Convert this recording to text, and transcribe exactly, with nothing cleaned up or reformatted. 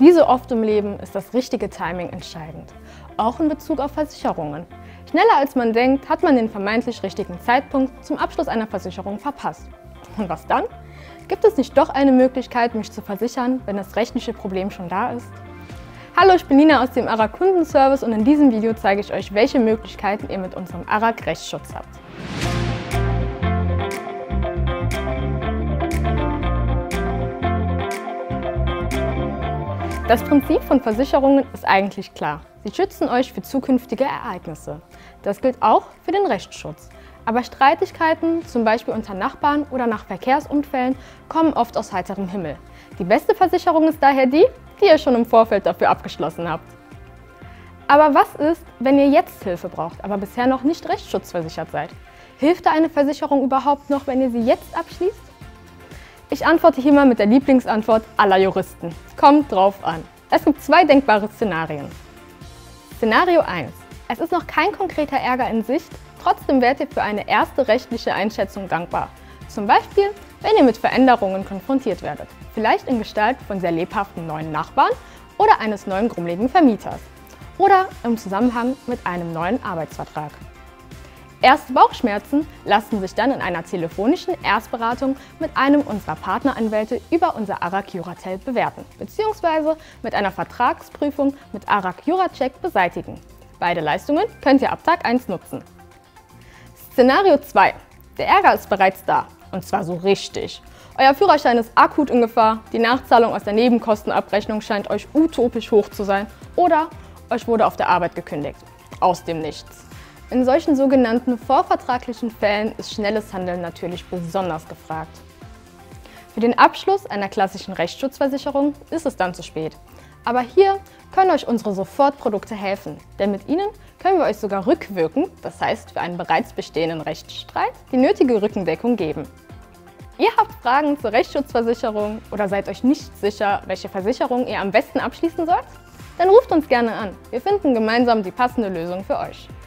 Wie so oft im Leben ist das richtige Timing entscheidend, auch in Bezug auf Versicherungen. Schneller als man denkt, hat man den vermeintlich richtigen Zeitpunkt zum Abschluss einer Versicherung verpasst. Und was dann? Gibt es nicht doch eine Möglichkeit, mich zu versichern, wenn das rechtliche Problem schon da ist? Hallo, ich bin Nina aus dem A R A C Kundenservice und in diesem Video zeige ich euch, welche Möglichkeiten ihr mit unserem A R A C Rechtsschutz habt. Das Prinzip von Versicherungen ist eigentlich klar. Sie schützen euch für zukünftige Ereignisse. Das gilt auch für den Rechtsschutz. Aber Streitigkeiten, zum Beispiel unter Nachbarn oder nach Verkehrsunfällen, kommen oft aus heiterem Himmel. Die beste Versicherung ist daher die, die ihr schon im Vorfeld dafür abgeschlossen habt. Aber was ist, wenn ihr jetzt Hilfe braucht, aber bisher noch nicht rechtsschutzversichert seid? Hilft da eine Versicherung überhaupt noch, wenn ihr sie jetzt abschließt? Ich antworte hier mal mit der Lieblingsantwort aller Juristen. Kommt drauf an. Es gibt zwei denkbare Szenarien. Szenario eins. Es ist noch kein konkreter Ärger in Sicht, trotzdem werdet ihr für eine erste rechtliche Einschätzung dankbar. Zum Beispiel, wenn ihr mit Veränderungen konfrontiert werdet. Vielleicht in Gestalt von sehr lebhaften neuen Nachbarn oder eines neuen grummeligen Vermieters. Oder im Zusammenhang mit einem neuen Arbeitsvertrag. Erste Bauchschmerzen lassen sich dann in einer telefonischen Erstberatung mit einem unserer Partneranwälte über unser A R A C Juratel bewerten, beziehungsweise mit einer Vertragsprüfung mit A R A C Juracheck beseitigen. Beide Leistungen könnt ihr ab Tag eins nutzen. Szenario zwei. Der Ärger ist bereits da, und zwar so richtig. Euer Führerschein ist akut in Gefahr, die Nachzahlung aus der Nebenkostenabrechnung scheint euch utopisch hoch zu sein oder euch wurde auf der Arbeit gekündigt. Aus dem Nichts. In solchen sogenannten vorvertraglichen Fällen ist schnelles Handeln natürlich besonders gefragt. Für den Abschluss einer klassischen Rechtsschutzversicherung ist es dann zu spät. Aber hier können euch unsere Sofortprodukte helfen, denn mit ihnen können wir euch sogar rückwirkend, das heißt für einen bereits bestehenden Rechtsstreit, die nötige Rückendeckung geben. Ihr habt Fragen zur Rechtsschutzversicherung oder seid euch nicht sicher, welche Versicherung ihr am besten abschließen sollt? Dann ruft uns gerne an. Wir finden gemeinsam die passende Lösung für euch.